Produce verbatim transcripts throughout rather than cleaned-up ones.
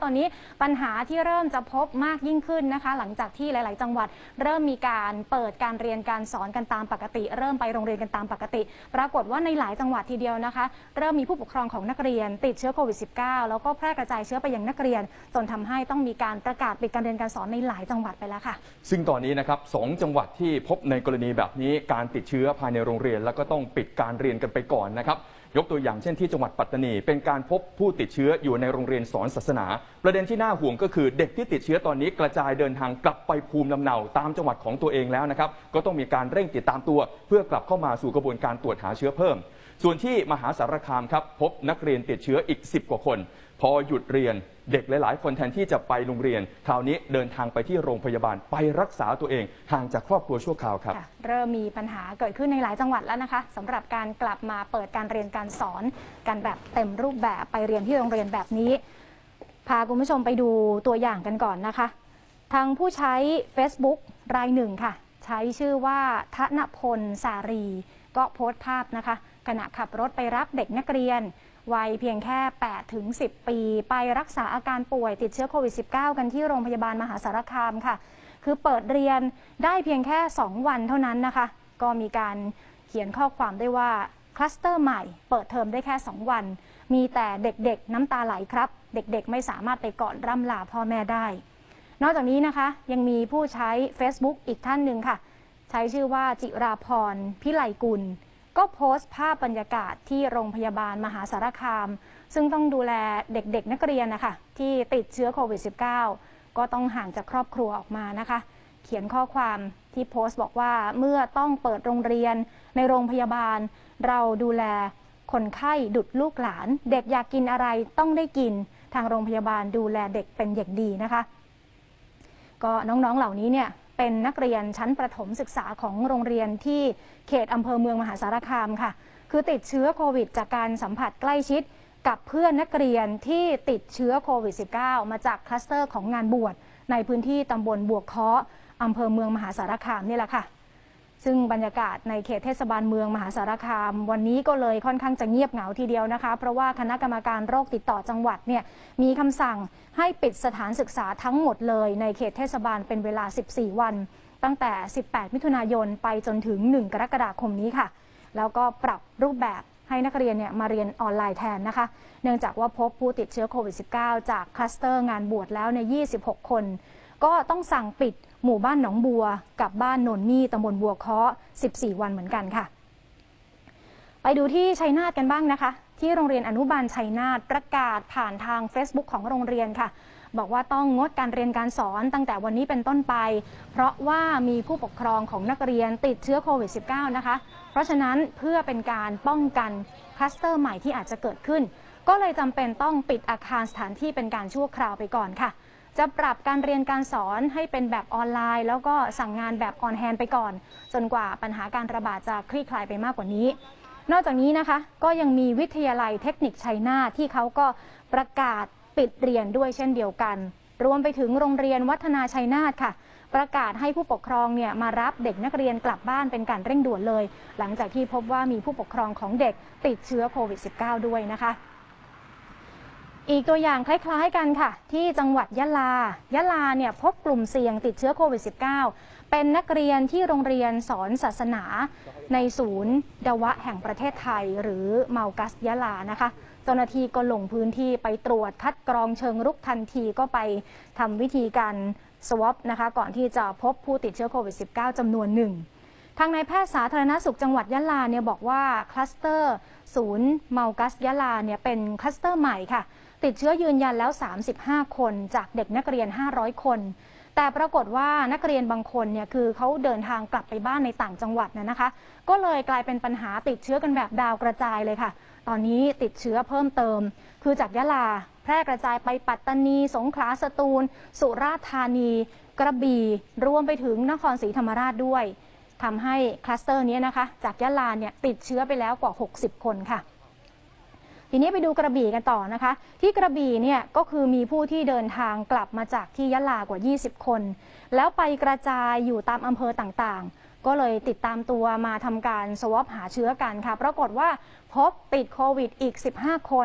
ตอนนี้ปัญหาที่เริ่มจะพบมากยิ่งขึ้นนะคะหลังจากที่หลายๆจังหวัดเริ่มมีการเปิดการเรียนการสอนกันตามปกติเริ่มไปโรงเรียนกันตามปกติปรากฏว่าในหลายจังหวัดทีเดียวนะคะเริ่มมีผู้ปกครองของนักเรียนติดเชื้อโควิด สิบเก้า แล้วก็แพร่กระจายเชื้อไปยังนักเรียนจนทำให้ต้องมีการประกาศปิดการเรียนการสอนในหลายจังหวัดไปแล้วค่ะซึ่งตอนนี้นะครับสองจังหวัดที่พบในกรณีแบบนี้การติดเชื้อภายในโรงเรียนแล้วก็ต้องปิดการเรียนกันไปก่อนนะครับยกตัวอย่างเช่นที่จังหวัดปัตตานีเป็นการพบผู้ติดเชื้ออยู่ในโรงเรียนสอนศาสนาประเด็นที่น่าห่วงก็คือเด็กที่ติดเชื้อตอนนี้กระจายเดินทางกลับไปภูมิลำเนาตามจังหวัดของตัวเองแล้วนะครับก็ต้องมีการเร่งติดตามตัวเพื่อกลับเข้ามาสู่กระบวนการตรวจหาเชื้อเพิ่มส่วนที่มหาสารคามครับพบนักเรียนติดเชื้ออีกสิบกว่าคนพอหยุดเรียนเด็กหลายๆคนแทนที่จะไปโรงเรียนคราวนี้เดินทางไปที่โรงพยาบาลไปรักษาตัวเองห่างจากครอบครัวชั่วคราวครับเริ่มมีปัญหาเกิดขึ้นในหลายจังหวัดแล้วนะคะสำหรับการกลับมาเปิดการเรียนการสอนกันแบบเต็มรูปแบบไปเรียนที่โรงเรียนแบบนี้พาคุณผู้ชมไปดูตัวอย่างกันก่อนนะคะทางผู้ใช้ Facebook รายหนึ่งค่ะใช้ชื่อว่าธนพลสารีก็โพสต์ภาพนะคะขณะขับรถไปรับเด็กนักเรียนวัยเพียงแค่ แปดถึงสิบ ปีไปรักษาอาการป่วยติดเชื้อโควิด สิบเก้า กันที่โรงพยาบาลมหาสารคามค่ะคือเปิดเรียนได้เพียงแค่สองวันเท่านั้นนะคะก็มีการเขียนข้อความได้ว่าคลัสเตอร์ใหม่เปิดเทอมได้แค่สองวันมีแต่เด็กๆน้ำตาไหลครับเด็กๆไม่สามารถไปกอดร่ำลาพ่อแม่ได้นอกจากนี้นะคะยังมีผู้ใช้ Facebook อีกท่านหนึ่งค่ะใช้ชื่อว่าจิราพรพิไลกุลก็โพสต์ภาพบรรยากาศที่โรงพยาบาลมหาสารคามซึ่งต้องดูแลเด็กๆนักเรียนนะคะที่ติดเชื้อโควิด สิบเก้า ก็ต้องห่างจากครอบครัวออกมานะคะเขียนข้อความที่โพสต์บอกว่าเมื่อต้องเปิดโรงเรียนในโรงพยาบาลเราดูแลคนไข้ดุจลูกหลานเด็กอยากกินอะไรต้องได้กินทางโรงพยาบาลดูแลเด็กเป็นอย่างดีนะคะก็น้องๆเหล่านี้เนี่ยเป็นนักเรียนชั้นประถมศึกษาของโรงเรียนที่เขตอำเภอเมืองมหาสารคามค่ะคือติดเชื้อโควิดจากการสัมผัสใกล้ชิดกับเพื่อนนักเรียนที่ติดเชื้อโควิด สิบเก้า มาจากคลัสเตอร์ของงานบวชในพื้นที่ตำบลบวกเคาะอำเภอเมืองมหาสารคามนี่แหละค่ะซึ่งบรรยากาศในเขตเทศบาลเมืองมหาสารคามวันนี้ก็เลยค่อนข้างจะเงียบเหงาทีเดียวนะคะเพราะว่าคณะกรรมการโรคติดต่อจังหวัดเนี่ยมีคำสั่งให้ปิดสถานศึกษาทั้งหมดเลยในเขตเทศบาลเป็นเวลาสิบสี่วันตั้งแต่สิบแปดมิถุนายนไปจนถึงหนึ่งกรกฎาคมนี้ค่ะแล้วก็ปรับรูปแบบให้นักเรียนเนี่ยมาเรียนออนไลน์แทนนะคะเนื่องจากว่าพบผู้ติดเชื้อโควิด สิบเก้า จากคลัสเตอร์งานบวชแล้วในยี่สิบหกคนก็ต้องสั่งปิดหมู่บ้านหนองบัวกับบ้านโนนมี่ตำบลบัวเคาะสิบสี่วันเหมือนกันค่ะไปดูที่ชัยนาทกันบ้างนะคะที่โรงเรียนอนุบาลชัยนาทประกาศผ่านทาง Facebook ของโรงเรียนค่ะบอกว่าต้องงดการเรียนการสอนตั้งแต่วันนี้เป็นต้นไปเพราะว่ามีผู้ปกครองของนักเรียนติดเชื้อโควิด สิบเก้า นะคะเพราะฉะนั้นเพื่อเป็นการป้องกันคลัสเตอร์ใหม่ที่อาจจะเกิดขึ้นก็เลยจำเป็นต้องปิดอาคารสถานที่เป็นการชั่วคราวไปก่อนค่ะจะปรับการเรียนการสอนให้เป็นแบบออนไลน์แล้วก็สั่งงานแบบออนแฮนด์ไปก่อนจนกว่าปัญหาการระบาดจะคลี่คลายไปมากกว่านี้นอกจากนี้นะคะก็ยังมีวิทยาลัยเทคนิคชัยนาทที่เขาก็ประกาศปิดเรียนด้วยเช่นเดียวกันรวมไปถึงโรงเรียนวัฒนาชัยนาทค่ะประกาศให้ผู้ปกครองเนี่ยมารับเด็กนักเรียนกลับบ้านเป็นการเร่งด่วนเลยหลังจากที่พบว่ามีผู้ปกครองของเด็กติดเชื้อโควิด สิบเก้า ด้วยนะคะอีกตัวอย่างคล้ายๆกันค่ะที่จังหวัดยะลายะลาเนี่ยพบกลุ่มเสี่ยงติดเชื้อโควิด สิบเก้า เป็นนักเรียนที่โรงเรียนสอนศาสนาในศูนย์ดาวะแห่งประเทศไทยหรือเมากัสยะลานะคะเจ้าหน้าที่ก็ลงพื้นที่ไปตรวจคัดกรองเชิงรุกทันทีก็ไปทำวิธีการสวอปนะคะก่อนที่จะพบผู้ติดเชื้อโควิด สิบเก้า จำนวนหนึ่งทางนายแพทย์สาธารณสุขจังหวัดยะลาเนี่ยบอกว่าคลัสเตอร์ศูนย์เมากัสยะลาเนี่ยเป็นคลัสเตอร์ใหม่ค่ะติดเชื้อยืนยันแล้วสามสิบห้าคนจากเด็กนักเรียนห้าร้อยคนแต่ปรากฏว่านักเรียนบางคนเนี่ยคือเขาเดินทางกลับไปบ้านในต่างจังหวัดนะนะคะก็เลยกลายเป็นปัญหาติดเชื้อกันแบบดาวกระจายเลยค่ะตอนนี้ติดเชื้อเพิ่มเติมคือจากยะลาแพร่กระจายไปปัตตานีสงขลาสตูลสุราษฎร์ธานีกระบี่รวมไปถึงนครศรีธรรมราชด้วยทำให้คลัสเตอร์นี้นะคะจากยะลาเนี่ยติดเชื้อไปแล้วกว่าหกสิบคนค่ะทีนี้ไปดูกระบี่กันต่อนะคะที่กระบี่เนี่ยก็คือมีผู้ที่เดินทางกลับมาจากที่ยะลากว่ายี่สิบคนแล้วไปกระจายอยู่ตามอำเภอต่างๆก็เลยติดตามตัวมาทำการสวอปหาเชื้อกันค่ะปรากฏว่าพบติดโควิดอีกสิบห้าคน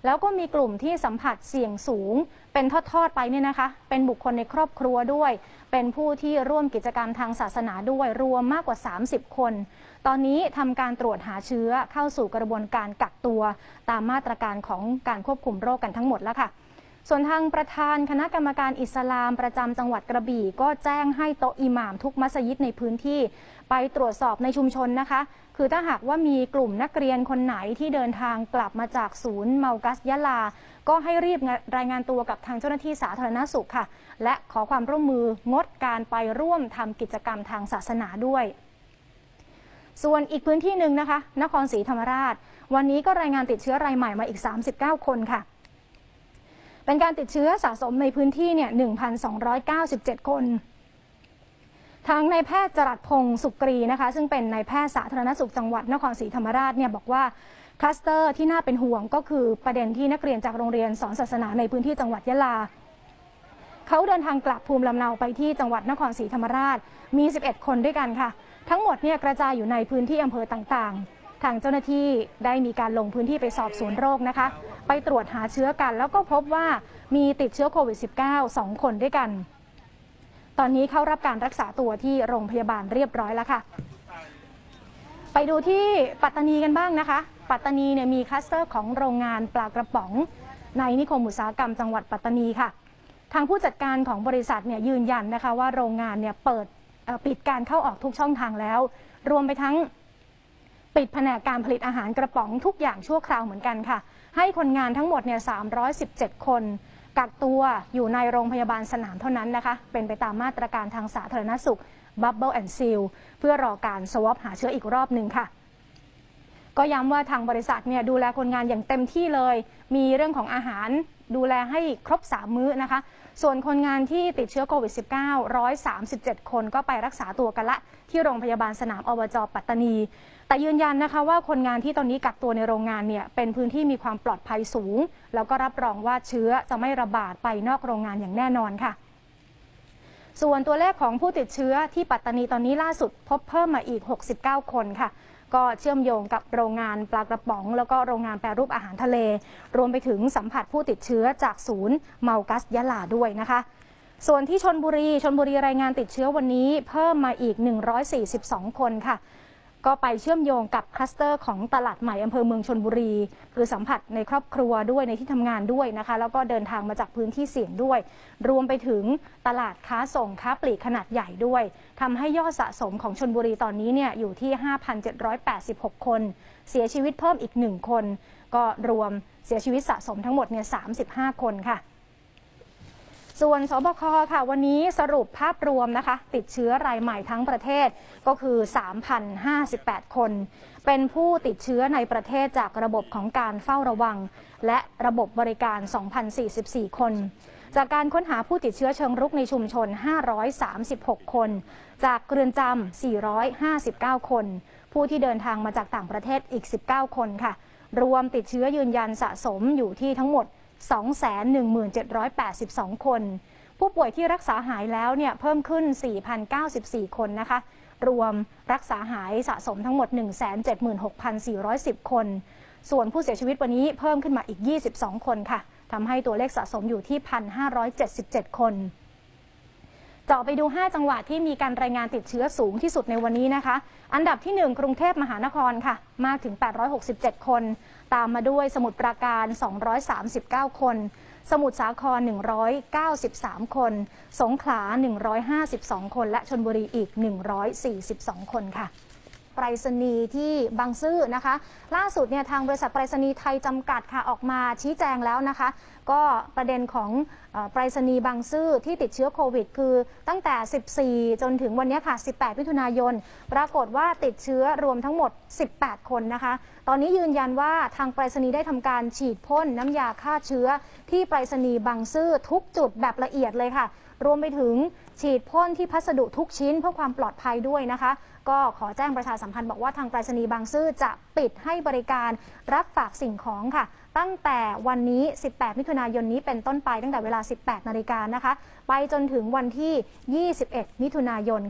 แล้วก็มีกลุ่มที่สัมผัสเสี่ยงสูงเป็นทอดๆไปเนี่ยนะคะเป็นบุคคลในครอบครัวด้วยเป็นผู้ที่ร่วมกิจกรรมทางศาสนาด้วยรวมมากกว่าสามสิบคนตอนนี้ทำการตรวจหาเชื้อเข้าสู่กระบวนการกักตัวตามมาตรการของการควบคุมโรคกันทั้งหมดแล้วค่ะส่วนทางประธานคณะกรรมการอิสลามประจำจังหวัดกระบี่ก็แจ้งให้โต๊ะอิหม่ามทุกมัสยิดในพื้นที่ไปตรวจสอบในชุมชนนะคะคือถ้าหากว่ามีกลุ่มนักเรียนคนไหนที่เดินทางกลับมาจากศูนย์เมากัสยะลาก็ให้รีบรายงานตัวกับทางเจ้าหน้าที่สาธารณสุขค่ะและขอความร่วมมืองดการไปร่วมทำกิจกรรมทางศาสนาด้วยส่วนอีกพื้นที่หนึ่งนะคะนครศรีธรรมราชวันนี้ก็รายงานติดเชื้อรายใหม่มาอีกสามสิบเก้าคนค่ะเป็นการติดเชื้อสะสมในพื้นที่เนี่ย หนึ่งพันสองร้อยเก้าสิบเจ็ด คนทางนายแพทย์จรัสพงศ์สุกรีนะคะซึ่งเป็นนายแพทย์สาธารณสุขจังหวัดนครศรีธรรมราชเนี่ยบอกว่าคลัสเตอร์ที่น่าเป็นห่วงก็คือประเด็นที่นักเรียนจากโรงเรียนสอนศาสนาในพื้นที่จังหวัดยะลาเขาเดินทางกลับภูมิลำเนาไปที่จังหวัดนครศรีธรรมราชมีสิบเอ็ดคนด้วยกันค่ะทั้งหมดเนี่ยกระจายอยู่ในพื้นที่อำเภอต่างๆทางเจ้าหน้าที่ได้มีการลงพื้นที่ไปสอบสวนโรคนะคะไปตรวจหาเชื้อกันแล้วก็พบว่ามีติดเชื้อโควิด สิบเก้า สอง คนด้วยกันตอนนี้เข้ารับการรักษาตัวที่โรงพยาบาลเรียบร้อยแล้วค่ะไปดูที่ปัตตานีกันบ้างนะคะปัตตานีเนี่ยมีคลัสเตอร์ของโรงงานปลากระป๋องในนิคมอุตสาหกรรมจังหวัดปัตตานีค่ะทางผู้จัดการของบริษัทเนี่ยยืนยันนะคะว่าโรงงานเนี่ยเปิดปิดการเข้าออกทุกช่องทางแล้วรวมไปทั้งปิดแผนกการผลิตอาหารกระป๋องทุกอย่างชั่วคราวเหมือนกันค่ะให้คนงานทั้งหมดเนี่ยสามร้อยสิบเจ็ดคนกักตัวอยู่ในโรงพยาบาลสนามเท่านั้นนะคะเป็นไปตามมาตรการทางสาธารณสุข Bubble and Seal เพื่อรอการสวอปหาเชื้ออีกรอบหนึ่งค่ะก็ย้ำว่าทางบริษัทเนี่ยดูแลคนงานอย่างเต็มที่เลยมีเรื่องของอาหารดูแลให้ครบสามมื้อนะคะส่วนคนงานที่ติดเชื้อโควิด สิบเก้า หนึ่งร้อยสามสิบเจ็ด คนก็ไปรักษาตัวกันละที่โรงพยาบาลสนามอบจ.ปัตตานีแต่ยืนยันนะคะว่าคนงานที่ตอนนี้กักตัวในโรงงานเนี่ยเป็นพื้นที่มีความปลอดภัยสูงแล้วก็รับรองว่าเชื้อจะไม่ระบาดไปนอกโรงงานอย่างแน่นอนค่ะส่วนตัวเลขของผู้ติดเชื้อที่ปัตตานีตอนนี้ล่าสุดพบเพิ่มมาอีกหกสิบเก้าคนค่ะก็เชื่อมโยงกับโรงงานปลากระป๋องแล้วก็โรงงานแปรรูปอาหารทะเลรวมไปถึงสัมผัสผู้ติดเชื้อจากศูนย์เมากัสยะลาด้วยนะคะส่วนที่ชลบุรีชลบุรีรายงานติดเชื้อวันนี้เพิ่มมาอีกหนึ่งร้อยสี่สิบสองคนค่ะก็ไปเชื่อมโยงกับคลัสเตอร์ของตลาดใหม่อำเภอเมืองชลบุรีคือสัมผัสในครอบครัวด้วยในที่ทำงานด้วยนะคะแล้วก็เดินทางมาจากพื้นที่เสี่ยงด้วยรวมไปถึงตลาดค้าส่งค้าปลีกขนาดใหญ่ด้วยทำให้ยอดสะสมของชลบุรีตอนนี้เนี่ยอยู่ที่ ห้าพันเจ็ดร้อยแปดสิบหก คนเสียชีวิตเพิ่มอีกหนึ่งคนก็รวมเสียชีวิตสะสมทั้งหมดเนี่ยสามสิบห้าคนค่ะส่วนสบคค่ะวันนี้สรุปภาพรวมนะคะติดเชื้อรายใหม่ทั้งประเทศก็คือ สามพันห้าสิบแปด คนเป็นผู้ติดเชื้อในประเทศจากระบบของการเฝ้าระวังและระบบบริการ สองพันสี่สิบสี่ คนจากการค้นหาผู้ติดเชื้อเชิงรุกในชุมชนห้าร้อยสามสิบหกคนจากเรือนจำสี่ร้อยห้าสิบเก้าคนผู้ที่เดินทางมาจากต่างประเทศอีกสิบเก้าคนค่ะรวมติดเชื้อยืนยันสะสมอยู่ที่ทั้งหมดสองแสนหนึ่งหมื่นเจ็ดร้อยแปดสิบสอง คนผู้ป่วยที่รักษาหายแล้วเนี่ยเพิ่มขึ้น สี่พันเก้าสิบสี่ คนนะคะรวมรักษาหายสะสมทั้งหมด หนึ่งแสนเจ็ดหมื่นหกพันสี่ร้อยสิบ คนส่วนผู้เสียชีวิตวันนี้เพิ่มขึ้นมาอีกยี่สิบสองคนค่ะทำให้ตัวเลขสะสมอยู่ที่ หนึ่งพันห้าร้อยเจ็ดสิบเจ็ด คนเจาะไปดูห้าจังหวัดที่มีการรายงานติดเชื้อสูงที่สุดในวันนี้นะคะอันดับที่หนึ่งกรุงเทพมหานครค่ะมากถึงแปดร้อยหกสิบเจ็ดคนตามมาด้วยสมุทรปราการสองร้อยสามสิบเก้าคนสมุทรสาครหนึ่งร้อยเก้าสิบสามคนสงขลาหนึ่งร้อยห้าสิบสองคนและชลบุรีอีกหนึ่งร้อยสี่สิบสองคนค่ะไปรษณีย์ที่บางซื่อนะคะล่าสุดเนี่ยทางบริษัทไปรษณีย์ไทยจำกัดค่ะออกมาชี้แจงแล้วนะคะก็ประเด็นของไปรษณีย์บางซื่อที่ติดเชื้อโควิดคือตั้งแต่สิบสี่จนถึงวันนี้ค่ะสิบแปดมิถุนายนปรากฏว่าติดเชื้อรวมทั้งหมดสิบแปดคนนะคะตอนนี้ยืนยันว่าทางไปรษณีย์ได้ทำการฉีดพ่นน้ำยาฆ่าเชื้อที่ไปรษณีย์บางซื่อทุกจุดแบบละเอียดเลยค่ะรวมไปถึงฉีดพ่นที่พัสดุทุกชิ้นเพื่อความปลอดภัยด้วยนะคะก็ขอแจ้งประชาสัมพันธ์บอกว่าทางไปรษณีย์บางซื่อจะปิดให้บริการรับฝากสิ่งของค่ะตั้งแต่วันนี้สิบแปดมิถุนายนนี้เป็นต้นไปตั้งแต่เวลาสิบแปดนาฬิกานะคะไปจนถึงวันที่ยี่สิบเอ็ดมิถุนายนค่ะ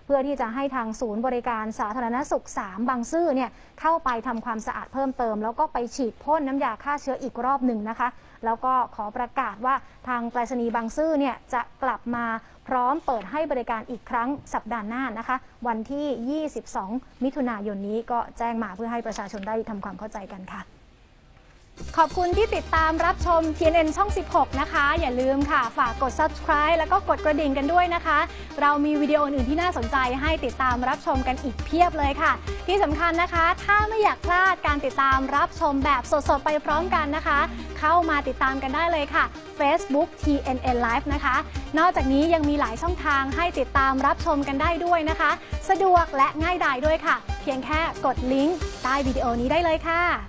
เพื่อที่จะให้ทางศูนย์บริการสาธารณสุขสามบางซื่อเนี่ยเข้าไปทำความสะอาดเพิ่มเติมแล้วก็ไปฉีดพ่นน้ำยาฆ่าเชื้ออีกรอบหนึ่งนะคะแล้วก็ขอประกาศว่าทางไปรษณีย์บางซื่อเนี่ยจะกลับมาพร้อมเปิดให้บริการอีกครั้งสัปดาห์หน้านะคะวันที่ยี่สิบสองมิถุนายนนี้ก็แจ้งมาเพื่อให้ประชาชนได้ทำความเข้าใจกันค่ะขอบคุณที่ติดตามรับชม ที เอ็น เอ็น ช่องสิบหกนะคะอย่าลืมค่ะฝากกด ซับสไครบ์ แล้วก็กดกระดิ่งกันด้วยนะคะเรามีวิดีโออื่นที่น่าสนใจให้ติดตามรับชมกันอีกเพียบเลยค่ะที่สำคัญนะคะถ้าไม่อยากพลาดการติดตามรับชมแบบสดๆไปพร้อมกันนะคะเข้ามาติดตามกันได้เลยค่ะ Facebook ที เอ็น เอ็น Live นะคะนอกจากนี้ยังมีหลายช่องทางให้ติดตามรับชมกันได้ด้วยนะคะสะดวกและง่ายดายด้วยค่ะเพียงแค่กดลิงก์ใต้วิดีโอนี้ได้เลยค่ะ